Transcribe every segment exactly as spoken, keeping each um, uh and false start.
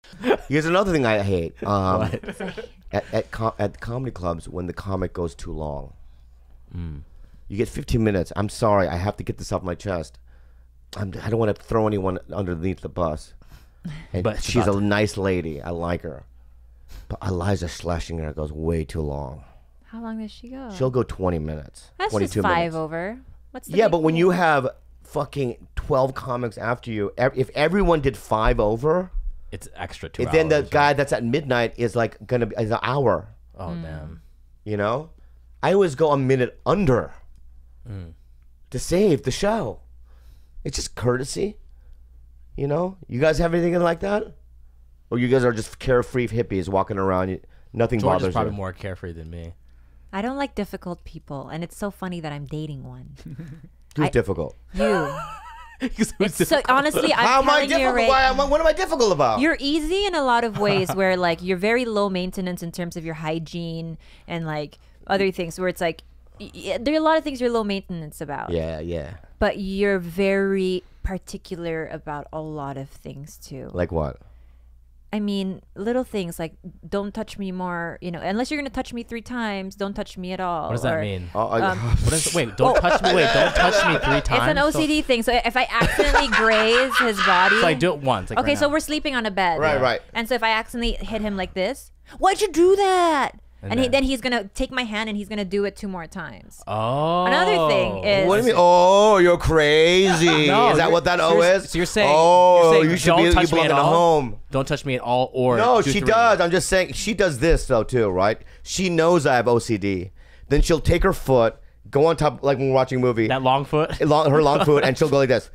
Here's another thing I hate. Um, at at, com at comedy clubs, when the comic goes too long, mm. you get fifteen minutes. I'm sorry, I have to get this off my chest. I'm, I don't want to throw anyone underneath the bus. And but she's a nice lady. I like her. But Iliza Schlesinger goes way too long. How long does she go? She'll go twenty minutes. That's twenty-two just five minutes. over. What's the yeah, but deal? when you have fucking twelve comics after you, if everyone did five over, it's extra two if hours. Then the guy that's at midnight is like gonna be is an hour. Oh mm. damn! You know, I always go a minute under mm. to save the show. It's just courtesy. You know, you guys have anything like that, or you guys are just carefree hippies walking around? Nothing George bothers is probably you. more carefree than me. I don't like difficult people, and it's so funny that I'm dating one. Who's I, difficult? You. It's so, honestly, I'm How am I telling difficult? you right, Why am I, what am I difficult about? You're easy in a lot of ways where like you're very low maintenance in terms of your hygiene and like other things where it's like y there are a lot of things you're low maintenance about. Yeah, yeah. But you're very particular about a lot of things too. Like what? I mean, little things like don't touch me more, you know, unless you're going to touch me three times, don't touch me at all. What does or, that mean? Uh, um, what is, wait, don't touch me. Wait, don't touch me three times. It's an O C D so, thing. So if I accidentally graze his body. So I do it once. Like okay, right so now. we're sleeping on a bed. Right, right. And so if I accidentally hit him like this, why'd you do that? And, And he, then- then he's going to take my hand and he's going to do it two more times. Oh. Another thing is. What do you mean? Oh, you're crazy. No, is that you're- what that so O you're- is? So you're saying, oh, you're saying you should don't be, you touch me belong at in a all? home. Don't touch me at all or No, do she three. does. I'm just saying, she does this though too, right? She knows I have O C D. Then she'll take her foot, go on top, like when we're watching a movie. That long foot? long, her long foot, and she'll go like this.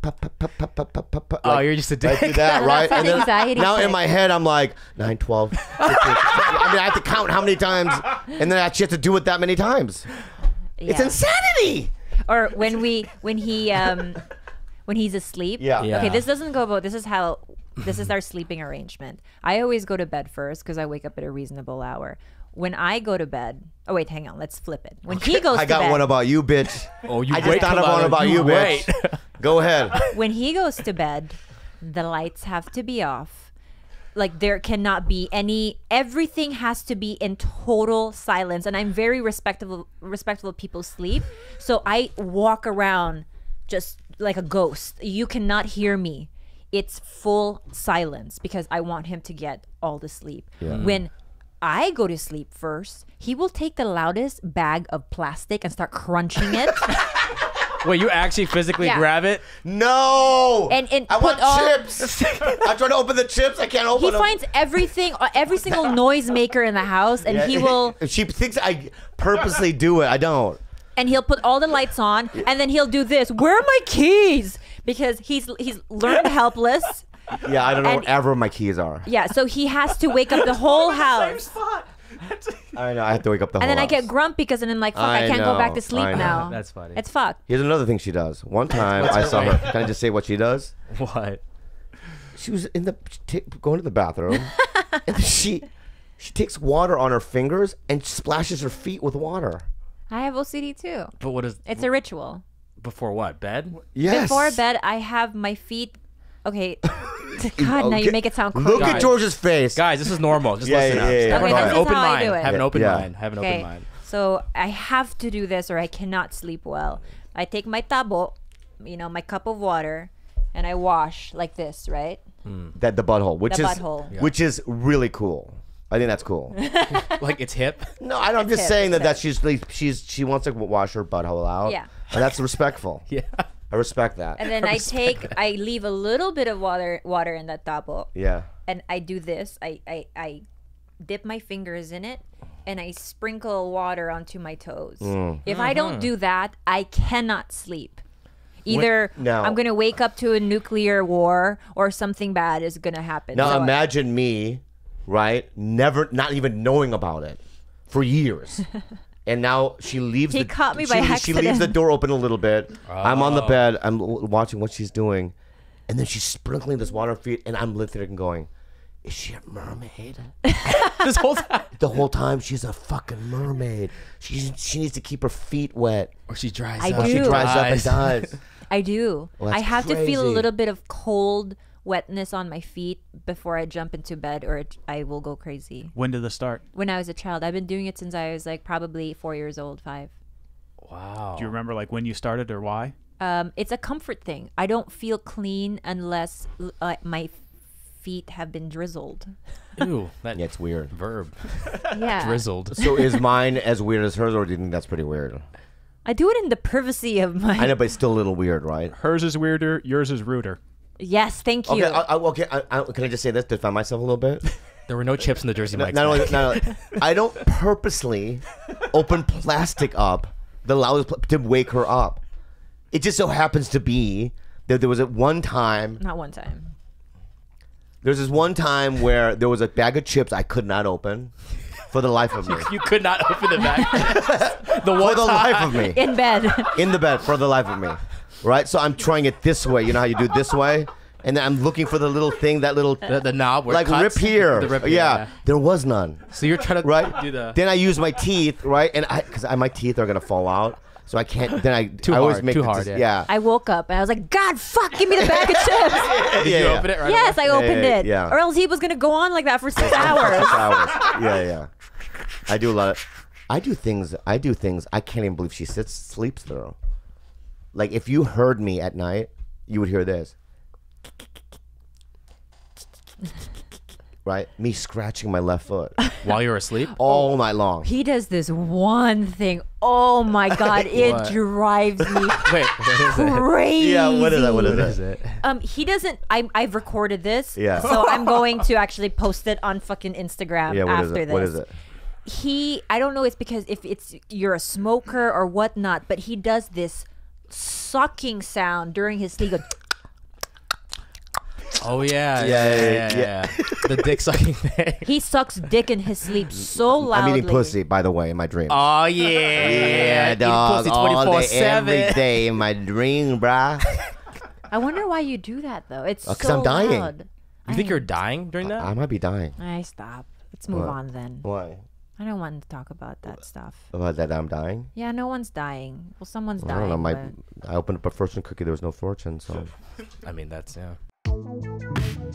Oh, like, you're just a like dick. do that, right? That's an anxiety now in trick. my head, I'm like nine, twelve. fifteen, I mean, I have to count how many times, and then I actually have to do it that many times. It's Yeah. insanity. Or when we, when he, um, when he's asleep. Yeah. Yeah. Okay, this doesn't go about, this is how, this is our sleeping arrangement. I always go to bed first because I wake up at a reasonable hour. When I go to bed, oh wait, hang on, let's flip it. When he goes I to got bed, one about you, bitch. Oh, you I just wait thought of till one about you, wait. bitch. Go ahead. when he goes to bed, the lights have to be off. Like there cannot be any, everything has to be in total silence. And I'm very respectful, respectful of people's sleep. So I walk around just like a ghost. You cannot hear me. It's full silence because I want him to get all the sleep. Yeah. When I go to sleep first, he will take the loudest bag of plastic and start crunching it. Wait, you actually physically Yeah. grab it? No. And- and I put want all- chips. I'm trying to open the chips. I can't open He them. finds everything, uh, every single noisemaker in the house, and Yeah, he will, She thinks I purposely do it. I don't. and he'll put all the lights on, and then he'll do this. Where are my keys? Because he's he's learned helpless. Yeah, I don't know And- where ever my keys are. Yeah, so he has to wake up the whole house. I know. I have to wake up the And whole then I get house. grumpy because then I'm like, fuck, I, I can't go back know, to sleep I know. now. That's funny. It's fucked. Here's another thing she does. One time I saw her. Can I just say what she does? What? She was in the t going to the bathroom, and then she she takes water on her fingers and splashes her feet with water. I have O C D too. But what is It's a ritual. before what? Bed? Yes. Before bed, I have my feet. Okay. God, now you Okay. make it sound Look crazy. at George's face. Guys, this is normal. Just Yeah, listen yeah, up. yeah, yeah. Everyone Okay, have this an is open how I mind. do it. Have an open Yeah. mind. Have an Okay. open mind. So I have to do this or I cannot sleep well. I take my tabo, you know, my cup of water, and I wash like this, right? That the butthole, which The is butthole. Yeah. which is really cool. I think that's cool. Like it's hip. No, I don't, I'm just hip, saying that, it's that she's like, she's she wants to wash her butthole out. Yeah. And that's respectful. Yeah. I respect that. And then I take, I leave a little bit of water, water in that tabo, Yeah. and I do this. I, I, I dip my fingers in it, and I sprinkle water onto my toes. Mm. If I don't do that, I cannot sleep. Either Now- I'm gonna wake up to a nuclear war or something bad is gonna happen. Now So I- imagine me, right? Never, not even knowing about it for years. And now she leaves. He the, caught me she, by She leaves the accident. door open a little bit. I'm on the Oh. bed. I'm l- watching what she's doing, and then she's sprinkling this water on her feet, and I'm lifting it and going, "Is she a mermaid?" This whole time. The whole time she's a fucking mermaid. She she needs to keep her feet wet. Or she dries I up. do. She dries up and Dies. dies. I do. Well, I that's have to feel a crazy. little bit of cold wetness on my feet before I jump into bed, or it, I will go crazy. When did this start? When I was a child, I've been doing it since I was like probably four years old, five. Wow. Do you remember like when you started or why? Um, it's a comfort thing. I don't feel clean unless uh, my feet have been drizzled. Ew, that Yeah, it's weird. verb. Yeah. Drizzled. So is mine as weird as hers, or do you think that's pretty weird? I do it in the privacy of my. I know, but it's still a little weird, right? Hers is weirder. Yours is ruder. Yes, thank you. Okay, I, I, okay. I, I, can I just say this to defend myself a little bit? There were no chips in the Jersey No, Mike's. not only, bag. not only, I don't purposely open plastic up the loudest pl- to wake her up. It just so happens to be that there was at one time. Not one time. There's this one time where there was a bag of chips I could not open for the life of me. You could not open the bag. the For one the time. life of me. In bed. In the bed for the life of me. Right? So I'm trying it this way. You know how you do it this way? And then I'm looking for the little thing, that little The, the knob where it like cuts. rip here. The rip here, yeah. There was none. So you're trying to Right? do the. Then I use my teeth, right? And I cuz my teeth are going to fall out. So I can't then I Too I always hard, make too the hard, dec- yeah. yeah. I woke up and I was like, God, fuck, give me the bag of chips. Did you yeah, open yeah. it right Yes, away? I opened yeah, it. yeah. Or else he was going to go on like that for six hours. Six hours. Yeah, yeah. I do a lot of I do things I do things I can't even believe she sits sleeps through. Like if you heard me at night, you would hear this. Right? Me scratching my left foot While you were asleep? all night long. He does this one thing. Oh my God, it What? drives me Wait, what is it? crazy. Yeah, what is that? What is What it? is it? Um, he doesn't. I I've recorded this. Yeah. So I'm going to actually post it on fucking Instagram Yeah, what is after it? this. What is it? He, I don't know. It's because if it's you're a smoker or whatnot, but he does this sucking sound during his sleep. He goes, Oh yeah, Yeah, yeah, yeah, yeah, yeah. yeah. The dick sucking thing. He sucks dick in his sleep so loudly. I'm eating pussy, by the way, in my dreams. Oh yeah, yeah, Eating dog. pussy All day, twenty-four every seven. day in my dream, bruh. I wonder why you do that though. It's Uh, 'cause so I'm dying. loud. You think you're dying during that? I might be dying. I stop. Let's move What? on then. Why? I don't want to talk about that stuff. About that I'm dying? Yeah, no one's dying. Well, someone's I dying. don't know. My, but- I opened up a fortune cookie. There was no fortune, so. I mean, that's yeah.